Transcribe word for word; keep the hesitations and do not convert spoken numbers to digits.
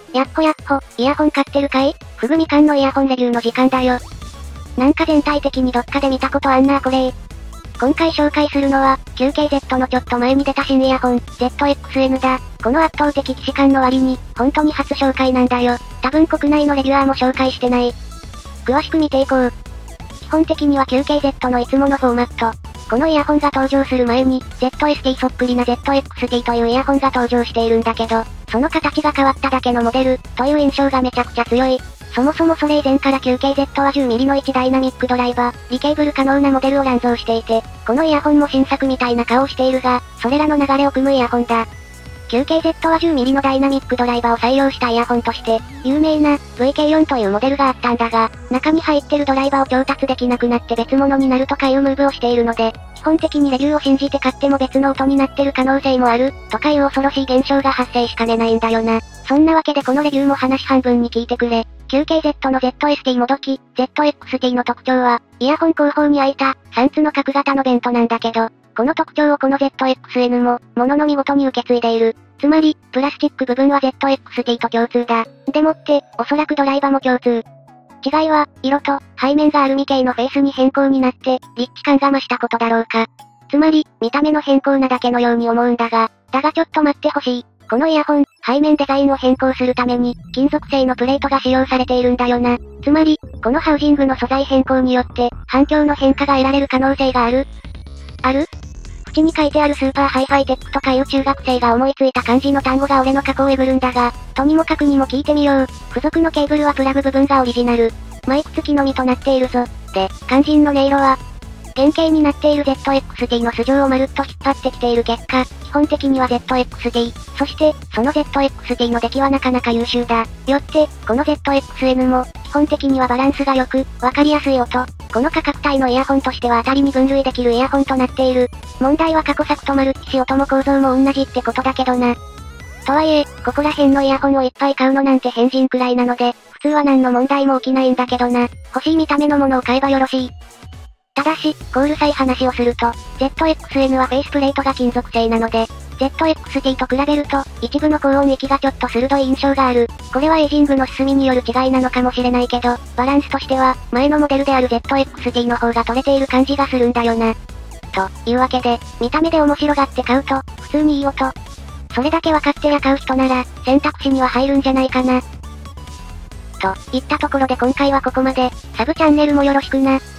やっほやっほ、イヤホン買ってるかい？ふぐみかんのイヤホンレビューの時間だよ。なんか全体的にどっかで見たことあんなーこれー。今回紹介するのは、キューケーゼット のちょっと前に出た新イヤホン、ゼットエックスエヌ だ。この圧倒的既視感の割に、本当に初紹介なんだよ。多分国内のレビュアーも紹介してない。詳しく見ていこう。基本的には キューケーゼット のいつものフォーマット。このイヤホンが登場する前に、ゼットエスティー そっくりな ゼットエックスティー というイヤホンが登場しているんだけど、その形が変わっただけのモデル、という印象がめちゃくちゃ強い。そもそもそれ以前から キューケーゼット は じゅうミリ のいちダイナミックドライバー、リケーブル可能なモデルを乱造していて、このイヤホンも新作みたいな顔をしているが、それらの流れを組むイヤホンだ。キューケーゼット は じゅうミリ のダイナミックドライバーを採用したイヤホンとして、有名な ブイケーフォー というモデルがあったんだが、中に入ってるドライバーを調達できなくなって別物になるとかいうムーブをしているので、基本的にレビューを信じて買っても別の音になってる可能性もある、とかいう恐ろしい現象が発生しかねないんだよな。そんなわけでこのレビューも話半分に聞いてくれ。キューケーゼット の ゼットエスティー もどき、ゼットエックスティー の特徴は、イヤホン後方に開いた、さんつの角型のベントなんだけど、この特徴をこの ゼットエックスエヌ も、ものの見事に受け継いでいる。つまり、プラスチック部分は ゼットエックスティー と共通だ。でもって、おそらくドライバーも共通。違いは、色と、背面がアルミ系のフェイスに変更になって、立地感が増したことだろうか。つまり、見た目の変更なだけのように思うんだが、だがちょっと待ってほしい。このイヤホン、背面デザインを変更するために、金属製のプレートが使用されているんだよな。つまり、このハウジングの素材変更によって、反響の変化が得られる可能性がある？ある？縁に書いてあるスーパーハイファイテックとかいう中学生が思いついた漢字の単語が俺の過去をえぐるんだが、とにもかくにも聞いてみよう。付属のケーブルはプラグ部分がオリジナル。マイク付きのみとなっているぞ。で、肝心の音色は、原型になっている ゼットエックスティー の素性をまるっと引っ張ってきている結果、基本的には ゼットエックスティー、そして、その ゼットエックスティー の出来はなかなか優秀だ。よって、この ゼットエックスエヌ も、基本的にはバランスが良く、わかりやすい音。この価格帯のイヤホンとしては当たりに分類できるイヤホンとなっている。問題は過去作とマルチし音も構造も同じってことだけどな。とはいえ、ここら辺のイヤホンをいっぱい買うのなんて変人くらいなので、普通は何の問題も起きないんだけどな。欲しい見た目のものを買えばよろしい。ただし、コールさえ話をすると、ゼットエックスエヌ はフェイスプレートが金属製なので、ゼットエックスティー と比べると、一部の高音域がちょっと鋭い印象がある。これはエイジングの進みによる違いなのかもしれないけど、バランスとしては、前のモデルである ゼットエックスティー の方が取れている感じがするんだよな。というわけで、見た目で面白がって買うと、普通にいい音。それだけ分かってりゃ買う人なら、選択肢には入るんじゃないかな。といったところで今回はここまで、サブチャンネルもよろしくな。